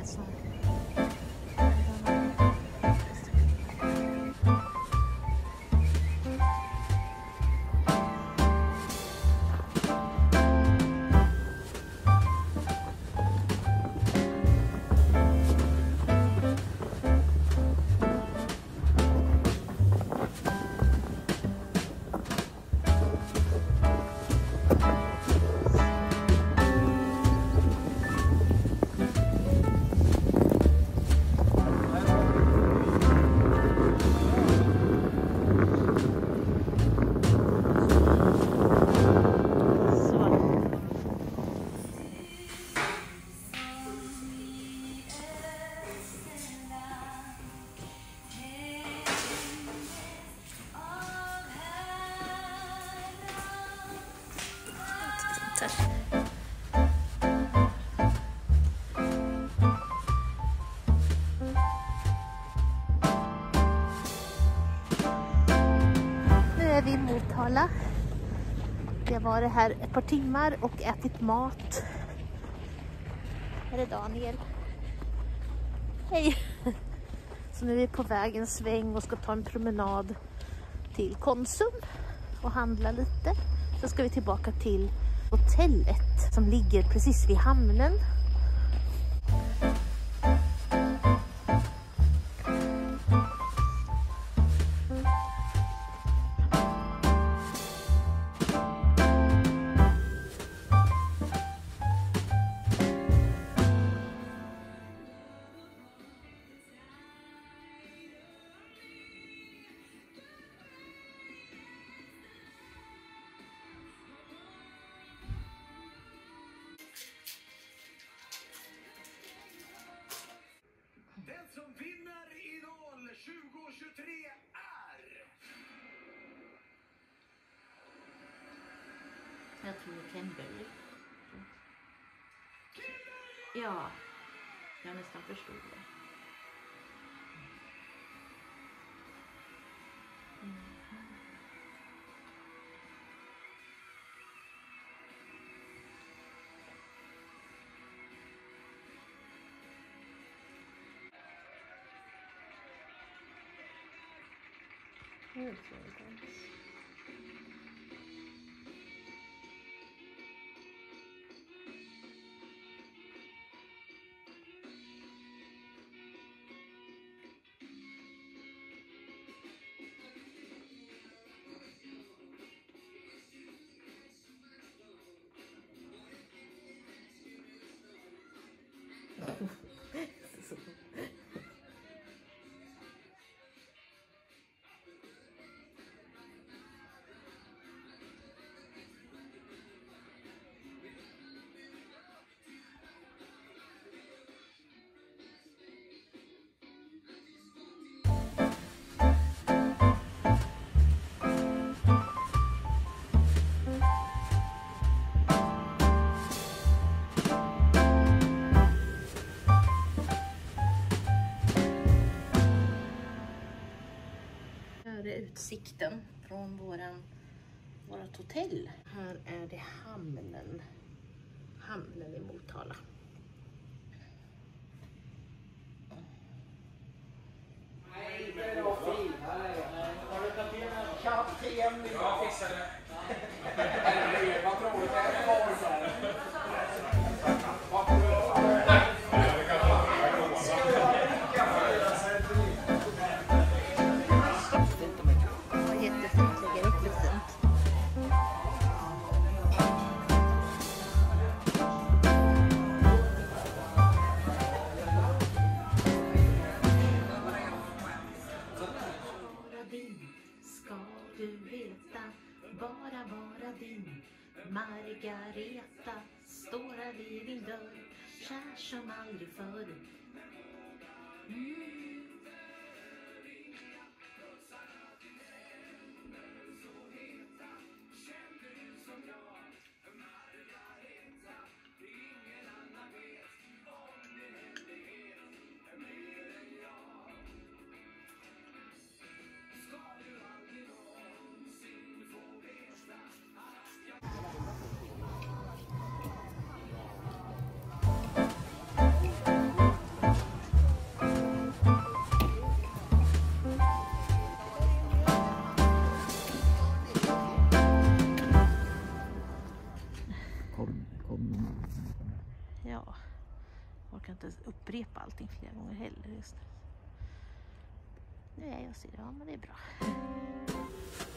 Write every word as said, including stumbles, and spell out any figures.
Så. Nu är vi i Motala. Jag var här ett par timmar och ätit mat. Här är Daniel. Hej! Så nu är vi på väg en sväng och ska ta en promenad till Konsum och handla lite. Så ska vi tillbaka till hotellet som ligger precis vid hamnen. Den som vinner Idol tjugo tjugotre är... Jag tror Kimberly. Ja, jag nästan förstod det. Mm. Mm. Utsikten från våran, vårat hotell. Här är det hamnen. Hamnen i Motala. Nej, det är då fin. Har du tagit in en katt till en minut? Jag fixar det. Vad tror du? Det är kvar så här. Vad tror du? Bara vara din Margareta står här vid din dörr, kär som aldrig förr. Mm. någonting flera gånger heller just nu. Nu är jag så, ja men det är bra.